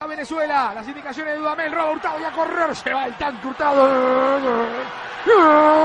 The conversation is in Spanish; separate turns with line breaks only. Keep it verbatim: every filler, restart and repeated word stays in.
Venezuela, las indicaciones de Dudamel, roba Hurtado y a correr, se va el tanque Hurtado.